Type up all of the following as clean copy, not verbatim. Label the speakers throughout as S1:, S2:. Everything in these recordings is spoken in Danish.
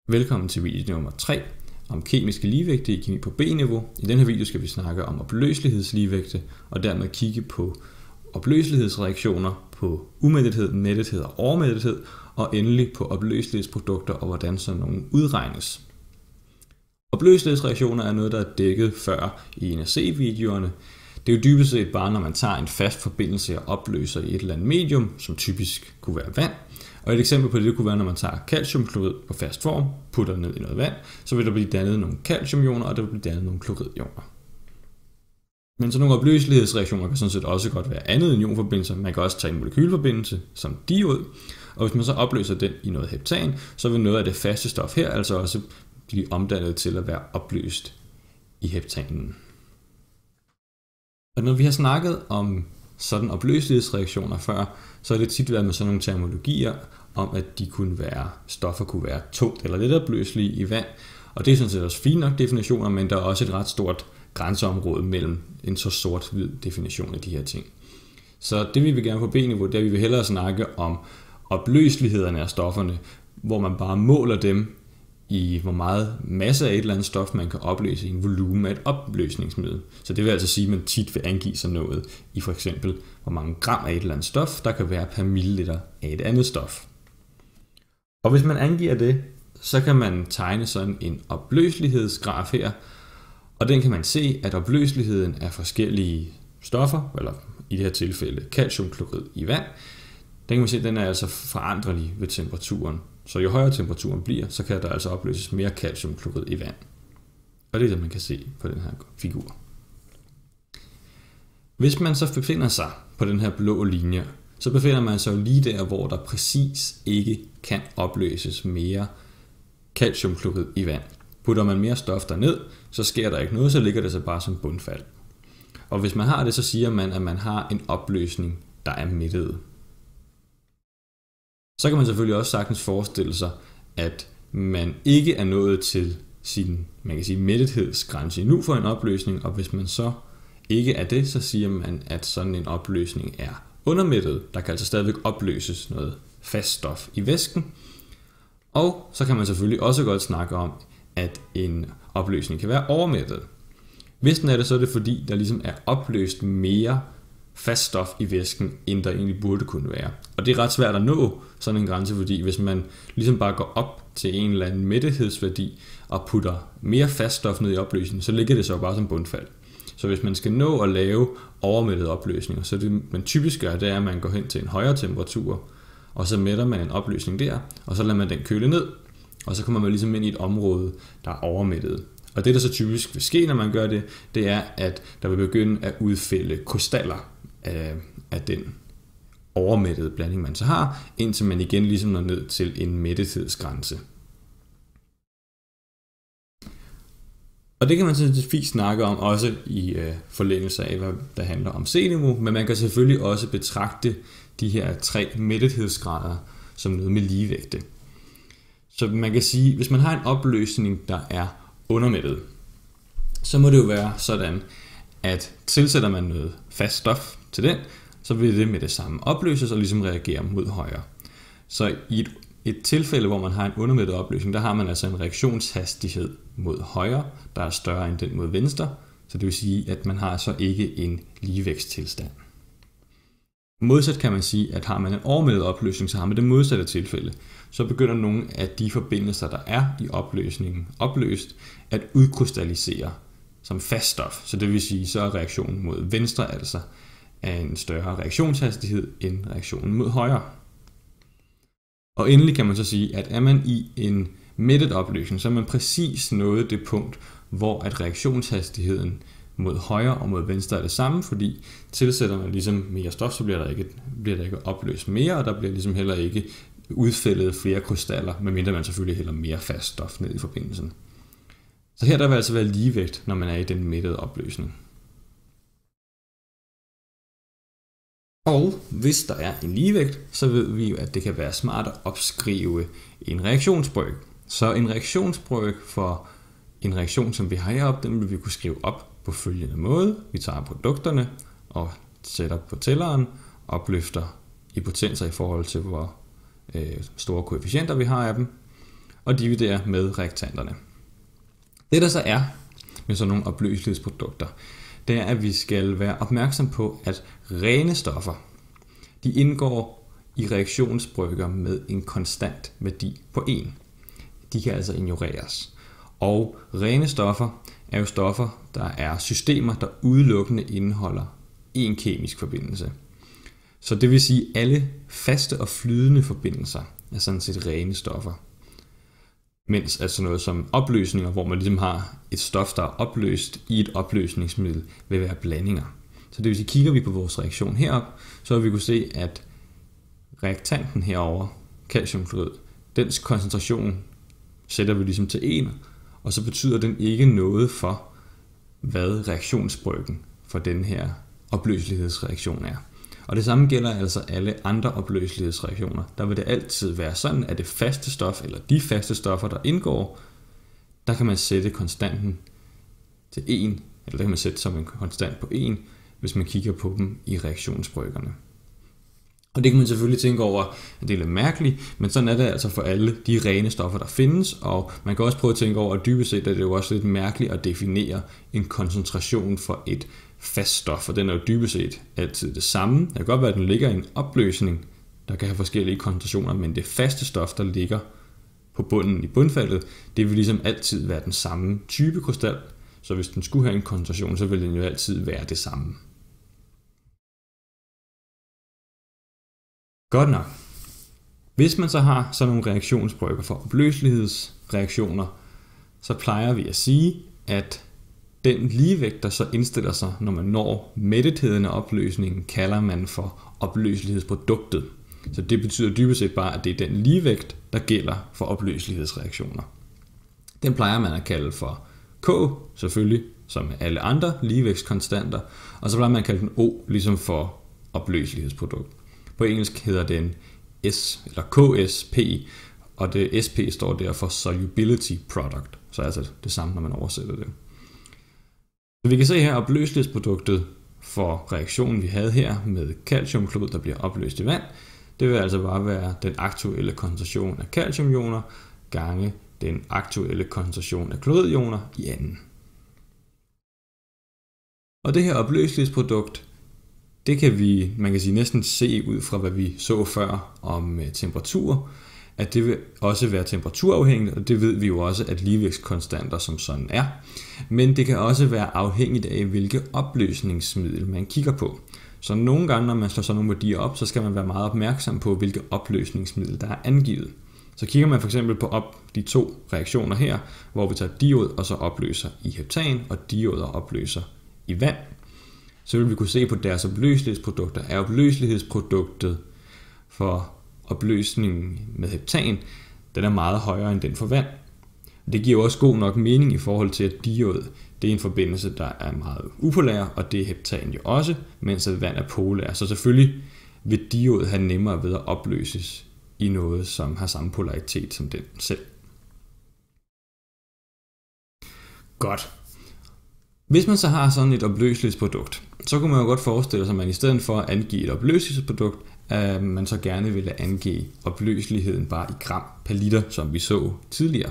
S1: Velkommen til video nummer 3 om kemiske ligevægte i kemi på B-niveau. I denne video skal vi snakke om opløselighedsligevægte og dermed kigge på opløselighedsreaktioner på umættethed, mættethed og overmættethed, og endelig på opløselighedsprodukter og hvordan sådan nogle udregnes. Opløselighedsreaktioner er noget, der er dækket før i en af C-videoerne. Det er jo dybest set bare, når man tager en fast forbindelse og opløser i et eller andet medium, som typisk kunne være vand. Og et eksempel på det kunne være, når man tager calciumklorid på fast form, putter ned i noget vand, så vil der blive dannet nogle calciumioner, og der vil blive dannet nogle kloridioner. Men så nogle opløselighedsreaktioner kan sådan set også godt være andet end ionforbindelser. Man kan også tage en molekylforbindelse som diod, og hvis man så opløser den i noget heptan, så vil noget af det faste stof her altså også blive omdannet til at være opløst i heptanen. Og når vi har snakket om sådan opløselighedsreaktioner før, så er det tit været med sådan nogle terminologier om, at stoffer kunne være tungt eller lidt opløselige i vand. Og det er sådan set også fine nok definitioner, men der er også et ret stort grænseområde mellem en så sort-hvid definition af de her ting. Så det vi vil gerne på B-niveau, det er, at vi vil hellere snakke om opløselighederne af stofferne, hvor man bare måler dem i hvor meget masse af et eller andet stof, man kan opløse i en volumen af et opløsningsmiddel. Så det vil altså sige, at man tit vil angive sig noget i for eksempel, hvor mange gram af et eller andet stof, der kan være per milliliter af et andet stof. Og hvis man angiver det, så kan man tegne sådan en opløselighedsgraf her, og den kan man se, at opløseligheden af forskellige stoffer, eller i det her tilfælde calciumklorid i vand, den kan man se, at den er altså foranderlig ved temperaturen. Så jo højere temperaturen bliver, så kan der altså opløses mere calciumklorid i vand. Og det er det, man kan se på den her figur. Hvis man så befinder sig på den her blå linje, så befinder man sig jo lige der, hvor der præcis ikke kan opløses mere calciumklorid i vand. Putter man mere stof derned, så sker der ikke noget, så ligger det så bare som bundfald. Og hvis man har det, så siger man, at man har en opløsning, der er mættet. Så kan man selvfølgelig også sagtens forestille sig, at man ikke er nået til sin, man kan sige, mætthedsgrænse endnu for en opløsning, og hvis man så ikke er det, så siger man, at sådan en opløsning er undermættet. Der kan altså stadigvæk opløses noget fast stof i væsken. Og så kan man selvfølgelig også godt snakke om, at en opløsning kan være overmættet. Hvis den er det, så er det fordi, der ligesom er opløst mere fast stof i væsken, end der egentlig burde kunne være. Og det er ret svært at nå sådan en grænse, fordi hvis man ligesom bare går op til en eller anden mætthedsværdi og putter mere fast stof ned i opløsningen, så ligger det så bare som bundfald. Så hvis man skal nå at lave overmættede opløsninger, så det man typisk gør, det er, at man går hen til en højere temperatur, og så mætter man en opløsning der, og så lader man den køle ned, og så kommer man ligesom ind i et område, der er overmættet. Og det, der så typisk vil ske, når man gør det, det er, at der vil begynde at udfælde krystaller af den overmættede blanding, man så har, indtil man igen ligesom når ned til en mætthedsgrænse. Og det kan man sådan fint snakke om også i forlængelse af, hvad der handler om C-niveau, men man kan selvfølgelig også betragte de her 3 mætthedsgrader som noget med ligevægte. Så man kan sige, hvis man har en opløsning, der er undermættet, så må det jo være sådan, at tilsætter man noget fast stof til den, så vil det med det samme opløses og ligesom reagere mod højre. Så i et tilfælde, hvor man har en undermættet opløsning, der har man altså en reaktionshastighed mod højre, der er større end den mod venstre, så det vil sige, at man har så ikke en ligevægtstilstand. Modsat kan man sige, at har man en overmættet opløsning, så har man det modsatte tilfælde. Så begynder nogle af de forbindelser, der er i opløsningen opløst, at udkrystallisere som fast stof. Så det vil sige, så er reaktionen mod venstre altså af en større reaktionshastighed end reaktionen mod højre. Og endelig kan man så sige, at er man i en mættet opløsning, så er man præcis nået det punkt, hvor at reaktionshastigheden mod højre og mod venstre er det samme, fordi tilsætter man ligesom mere stof, så bliver der ikke opløst mere, og der bliver ligesom heller ikke udfældet flere krystaller, medmindre man selvfølgelig hælder mere fast stof ned i forbindelsen. Så her der vil altså være ligevægt, når man er i den mættede opløsning. Og hvis der er en ligevægt, så ved vi jo, at det kan være smart at opskrive en reaktionsbrøk. Så en reaktionsbrøk for en reaktion, som vi har heroppe, den vil vi kunne skrive op på følgende måde. Vi tager produkterne og sætter på tælleren, opløfter i potenser i forhold til, hvor store koefficienter vi har af dem. og dividere med reaktanterne. Det der så er med sådan nogle opløselighedsprodukter, det er, at vi skal være opmærksom på, at rene stoffer, de indgår i reaktionsbrygger med en konstant værdi på 1. De kan altså ignoreres. Og rene stoffer er jo stoffer, der er systemer, der udelukkende indeholder en kemisk forbindelse. Så det vil sige, at alle faste og flydende forbindelser er sådan set rene stoffer. Mens altså noget som opløsninger, hvor man ligesom har et stof, der er opløst i et opløsningsmiddel, vil være blandinger. Så det vil sige, kigger vi på vores reaktion herop, så vil vi kunne se, at reaktanten herover, calciumklorid, dens koncentration sætter vi ligesom til 1, og så betyder den ikke noget for, hvad reaktionsbryggen for den her opløselighedsreaktion er. Og det samme gælder altså alle andre opløselighedsreaktioner. Der vil det altid være sådan, at det faste stof, eller de faste stoffer, der indgår, der kan man sætte konstanten til 1, eller der kan man sætte som en konstant på 1, hvis man kigger på dem i reaktionsbryggerne. Og det kan man selvfølgelig tænke over, at det er lidt mærkeligt, men sådan er det altså for alle de rene stoffer, der findes, og man kan også prøve at tænke over, at dybest set er det jo også lidt mærkeligt at definere en koncentration for et fast stof, for den er jo dybest set altid det samme. Det kan godt være, at den ligger i en opløsning, der kan have forskellige koncentrationer, men det faste stof, der ligger på bunden i bundfaldet, det vil ligesom altid være den samme type krystal, så hvis den skulle have en koncentration, så vil den jo altid være det samme. Godt nok. Hvis man så har sådan nogle reaktionsbrygger for opløselighedsreaktioner, så plejer vi at sige, at den ligevægt, der så indstiller sig, når man når mættetheden af opløsningen, kalder man for opløselighedsproduktet. Så det betyder dybest set bare, at det er den ligevægt, der gælder for opløselighedsreaktioner. Den plejer man at kalde for K, selvfølgelig, som alle andre ligevægtskonstanter, og så plejer man at kalde den O, ligesom for opløselighedsprodukt. På engelsk hedder den S, eller KSP, og det SP står der for Solubility Product, så altså det samme, når man oversætter det. Så vi kan se her opløselighedsproduktet for reaktionen, vi havde her med calciumklorid, der bliver opløst i vand. Det vil altså bare være den aktuelle koncentration af calciumioner gange den aktuelle koncentration af kloridioner i anden. Og det her opløselighedsprodukt, det kan man kan sige næsten se ud fra, hvad vi så før om temperatur, at det vil også være temperaturafhængigt, og det ved vi jo også, at ligevægtskonstanter som sådan er. Men det kan også være afhængigt af, hvilke opløsningsmiddel man kigger på. Så nogle gange, når man slår sådan nogle værdier op, så skal man være meget opmærksom på, hvilke opløsningsmiddel der er angivet. Så kigger man for eksempel på de to reaktioner her, hvor vi tager diod og så opløser i heptan, og dioder opløser i vand. Så vil vi kunne se på deres opløselighedsprodukter. Er opløselighedsproduktet for opløsningen med heptan, den er meget højere end den for vand. Det giver også god nok mening i forhold til, at diod, det er en forbindelse, der er meget upolær, og det er heptan jo også, mens at vand er polær. Så selvfølgelig vil diod have nemmere ved at opløses i noget, som har samme polaritet som den selv. Godt. Hvis man så har sådan et opløselighedsprodukt, så kunne man jo godt forestille sig, at man i stedet for at angive et opløselighedsprodukt, at man så gerne ville angive opløseligheden bare i gram per liter, som vi så tidligere.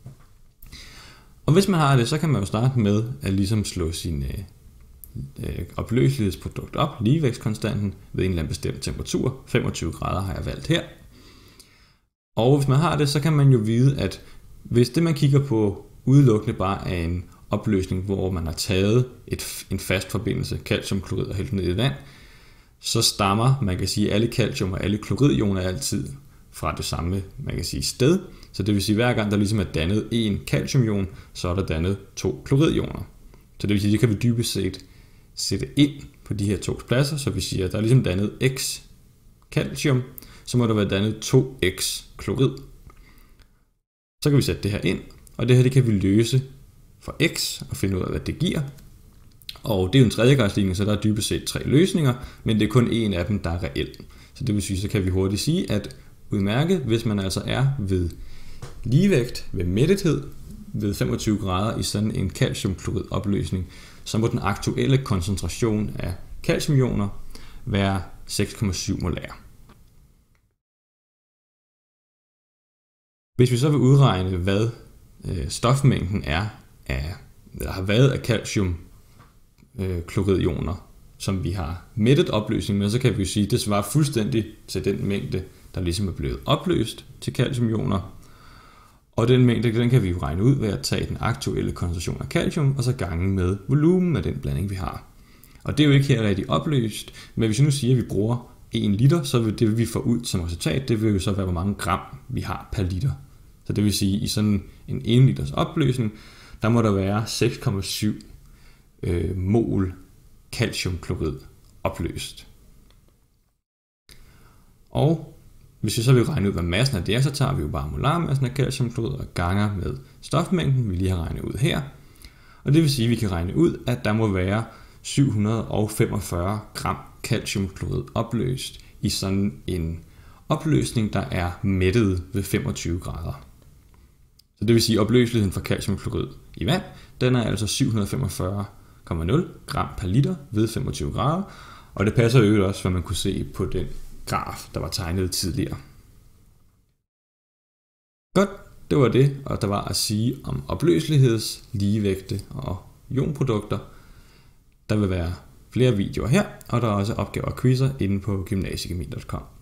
S1: Og hvis man har det, så kan man jo starte med at ligesom slå sin opløselighedsprodukt op, ligevægtskonstanten, ved en eller anden bestemt temperatur. 25 grader har jeg valgt her. Og hvis man har det, så kan man jo vide, at hvis det man kigger på udelukkende bare er en opløsning, hvor man har taget en fast forbindelse, calciumklorid og hældt ned i vand, så stammer, man kan sige, alle calcium og alle kloridioner altid fra det samme, man kan sige, sted. Så det vil sige, at hver gang der ligesom er dannet en calciumion, så er der dannet 2 kloridioner. Så det vil sige, at det kan vi dybest set sætte ind på de her to pladser, så vi siger, at der er ligesom dannet x calcium, så må der være dannet 2x klorid. Så kan vi sætte det her ind, og det her det kan vi løse for x og finde ud af, hvad det giver. Og det er jo en tredjegradsligning, så der er dybest set 3 løsninger, men det er kun en af dem, der er reel. Så det vil sige, så kan vi hurtigt sige, at udmærket, hvis man altså er ved ligevægt, ved mættethed, ved 25 grader i sådan en calciumklorid-opløsning, så må den aktuelle koncentration af calciumioner være 6,7 molær. Hvis vi så vil udregne, hvad stofmængden har været af calciumkloridioner, som vi har mættet opløsning med, så kan vi jo sige, at det svarer fuldstændig til den mængde, der ligesom er blevet opløst til calciumioner. Og den mængde, den kan vi jo regne ud ved at tage den aktuelle koncentration af calcium, og så gange med volumen af den blanding, vi har. Og det er jo ikke her rigtig opløst, men hvis vi nu siger, at vi bruger 1 liter, så vil det, vi får ud som resultat, det vil jo så være, hvor mange gram vi har per liter. Så det vil sige, at i sådan en 1 liters opløsning, der må der være 6,7 mol calciumklorid opløst. Og hvis vi så vil regne ud, hvad massen af det er, så tager vi jo bare molarmassen af calciumklorid og ganger med stofmængden, vi lige har regnet ud her. Og det vil sige, at vi kan regne ud, at der må være 745 gram calciumklorid opløst i sådan en opløsning, der er mættet ved 25 grader. Så det vil sige, at opløseligheden for calciumklorid i vand, den er altså 745,0 gram per liter ved 25 grader, og det passer jo også, hvad man kunne se på den graf, der var tegnet tidligere. Godt, det var det, og der var at sige om opløseligheds, ligevægte og ionprodukter. Der vil være flere videoer her, og der er også opgaver og quizzer inde på gymnasiekemi.com.